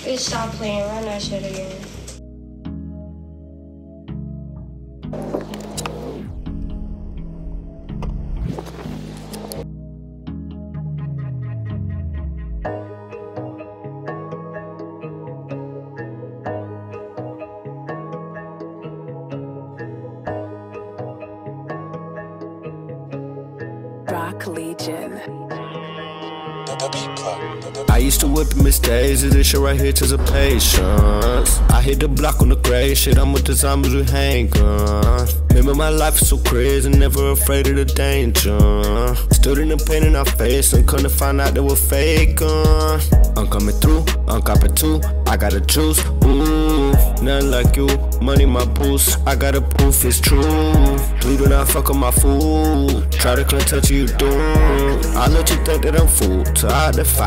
Please stop playing. Run that shit again. I used to whip Miss Daisy, this shit right here takes a patience. I hit the block on the gray shit, I'm with the zombies with handguns. Remember my life is so crazy, never afraid of the danger. Stood in the pain in our face and couldn't find out they were fake. I'm coming through, I'm copping too, I got the juice, ooh. Nothing like you, money my boost, I got a proof it's true. Please do not fuck up my food, try to clean touch you do. I let you think that I'm fool, so I defy.